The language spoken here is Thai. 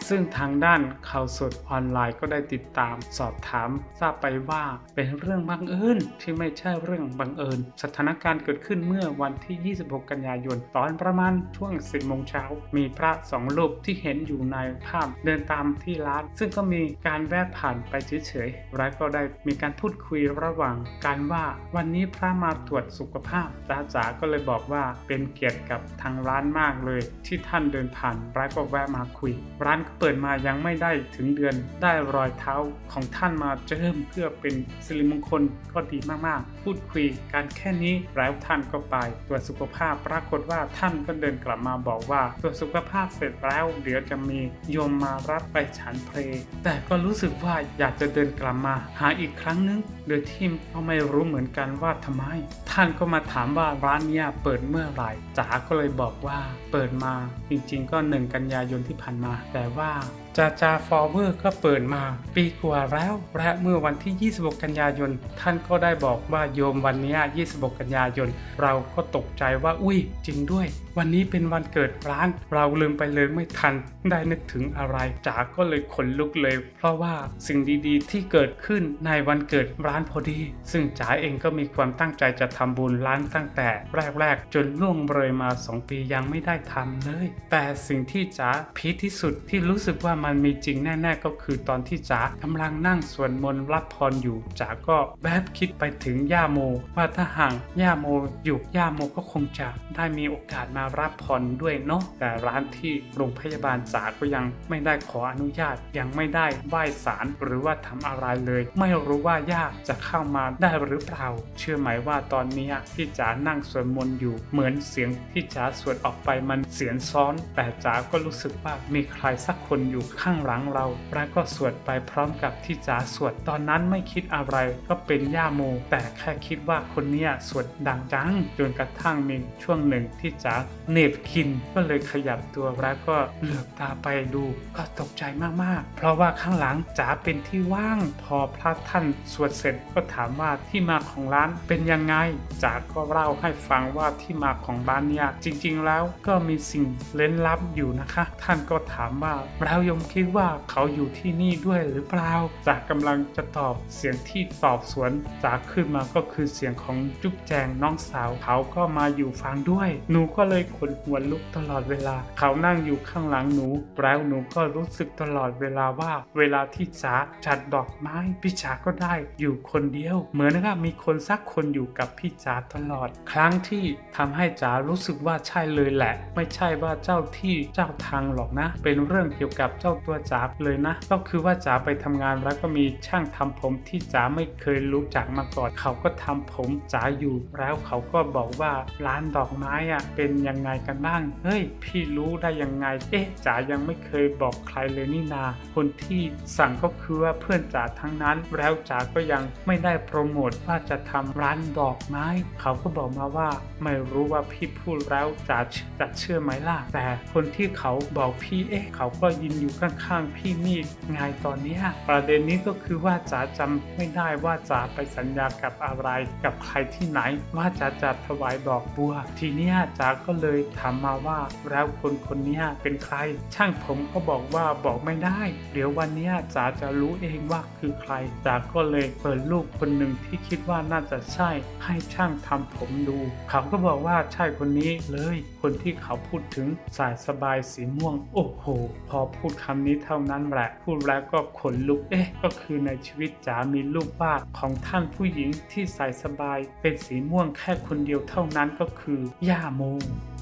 ซึ่งทางด้านข่าวสดออนไลน์ก็ได้ติดตามสอบถามทราบไปว่าเป็นเรื่องบังเอิญที่ไม่ใช่เรื่องบังเอิญสถานการณ์เกิดขึ้นเมื่อวันที่26กันยายนตอนประมาณช่วง10 โมงเช้ามีพระ2 รูปที่เห็นอยู่ในภาพเดินตามที่ร้านซึ่งก็มีการแวะผ่านไปเฉยๆและก็ได้มีการพูดคุยระหว่างกันว่าวันนี้พระมาตรวจสุขภาพจ๋าก็เลยบอกว่าเป็นเกียรติกับทางร้านมากเลยที่ท่านเดินผ่านและก็แวะมาคุยร้านก็เปิดมายังไม่ได้ถึงเดือนได้รอยเท้าของท่านมาเจิมเพื่อเป็นสิริมงคลก็ดีมากๆพูดคุยกันแค่นี้แล้วท่านก็ไปตรวจสุขภาพปรากฏว่าท่านก็เดินกลับมาบอกว่าตรวจสุขภาพเสร็จแล้วเดี๋ยวจะมีโยมมารับไปฉันเพลแต่ก็รู้สึกว่าอยากจะเดินกลับมาหาอีกครั้งนึงโดยที่ก็ไม่รู้เหมือนกันว่าทำไมท่านก็มาถามว่าร้านนี้เปิดเมื่อไหร่จ๋าก็เลยบอกว่าเปิดมาจริงๆก็1 กันยายนที่ผ่านมาแต่ว่าจาฟอร์เวอร์ก็เปิดมาปีกว่าแล้วและเมื่อวันที่26 กันยายนท่านก็ได้บอกว่าโยมวันนี้26 กันยายนเราก็ตกใจว่าอุ้ยจริงด้วยวันนี้เป็นวันเกิดร้านเราลืมไปเลยไม่ทันได้นึกถึงอะไรจ๋าก็เลยขนลุกเลยเพราะว่าสิ่งดีๆที่เกิดขึ้นในวันเกิดร้านพอดีซึ่งจ๋าเองก็มีความตั้งใจจะทำบุญร้านตั้งแต่แรกๆจนล่วงเลยมา2 ปียังไม่ได้ทำเลยแต่สิ่งที่จ๋าพีคที่สุดที่รู้สึกว่ามันมีจริงแน่ๆก็คือตอนที่จ๋ากำลังนั่งสวดมนต์รับพรอยู่จ๋าก็แวบคิดไปถึงย่าโมว่าถ้าห่างย่าโมอยู่ย่าโมก็คงจะได้มีโอกาสมารับพรด้วยเนาะแต่ร้านที่โรงพยาบาลจ๋าก็ยังไม่ได้ขออนุญาตยังไม่ได้ไหว้ศาลหรือว่าทำอะไรเลยไม่รู้ว่าย่าจะเข้ามาได้หรือเปล่าเชื่อไหมว่าตอนนี้ที่จ๋านั่งสวดมนต์อยู่เหมือนเสียงที่จ๋าสวดออกไปมันเสียงซ้อนแต่จ๋าก็รู้สึกว่ามีใครสักคนอยู่ข้างหลังเราแล้วก็สวดไปพร้อมกับที่จ๋าสวดตอนนั้นไม่คิดอะไรก็เป็นย่าโมแต่แค่คิดว่าคนนี้สวดดังจังจนกระทั่งมีช่วงหนึ่งที่จ๋าเนบคินก็เลยขยับตัวแล้วก็เหลือบตาไปดูก็ตกใจมากๆเพราะว่าข้างหลังจ๋าเป็นที่ว่างพอพระท่านสวดเสร็จก็ถามว่าที่มาของร้านเป็นยังไงจ๋าก็เล่าให้ฟังว่าที่มาของร้านเนี่ยจริงๆแล้วก็มีสิ่งเร้นลับอยู่นะคะท่านก็ถามว่าเรายมคิดว่าเขาอยู่ที่นี่ด้วยหรือเปล่าจ๋ากำลังจะตอบเสียงที่ตอบสวนจ๋าขึ้นมาก็คือเสียงของจุ๊บแจงน้องสาวเขาก็มาอยู่ฟังด้วยหนูก็เลยขนหัวลุกตลอดเวลาเขานั่งอยู่ข้างหลังหนูแล้วหนูก็รู้สึกตลอดเวลาว่าเวลาที่จ๋าจัดดอกไม้พี่จ๋าก็ได้อยู่คนเดียวเหมือนกับมีคนสักคนอยู่กับพี่จ๋าตลอดครั้งที่ทำให้จ๋ารู้สึกว่าใช่เลยแหละไม่ใช่ว่าเจ้าที่เจ้าทางหรอกนะเป็นเรื่องเกี่ยวกับเจ้าตัวจ๋าเลยนะก็คือว่าจ๋าไปทำงานแล้วก็มีช่างทำผมที่จ๋าไม่เคยรู้จักมาก่อนเขาก็ทำผมจ๋าอยู่แล้วเขาก็บอกว่าร้านดอกไม้เป็นยังไงกันบ้างเฮ้ยพี่รู้ได้ยังไงจ๋ายังไม่เคยบอกใครเลยนี่นาคนที่สั่งก็คือว่าเพื่อนจ๋าทั้งนั้นแล้วจ๋าก็ยังไม่ได้โปรโมทว่าจะทำร้านดอกไม้เขาก็บอกมาว่าไม่รู้ว่าพี่พูดแล้วจ๋าจะเชื่อไหมล่ะแต่คนที่เขาบอกพี่เขาก็ยืนอยู่ข้างๆพี่นี่ไงตอนนี้ประเด็นนี้ก็คือว่าจ๋าจำไม่ได้ว่าจ๋าไปสัญญากับอะไรกับใครที่ไหนว่าจ๋าจะถวายดอกบัวทีนี้จ๋าก็เลยถามมาว่าแล้วคนนี้เป็นใครช่างผมก็บอกว่าบอกไม่ได้เดี๋ยววันนี้จ๋าจะรู้เองว่าคือใครจ๋าก็เลยเปิดรูปคนหนึ่งที่คิดว่าน่าจะใช่ให้ช่างทำผมดูเขาก็บอกว่าใช่คนนี้เลยคนที่เขาพูดถึงสายสบายสีม่วงโอ้โหพอพูดคำนี้เท่านั้นแหละพูดแล้วก็ขนลุกก็คือในชีวิตจ๋ามีรูปวาดของท่านผู้หญิงที่ใส่สบายเป็นสีม่วงแค่คนเดียวเท่านั้นก็คือย่าโม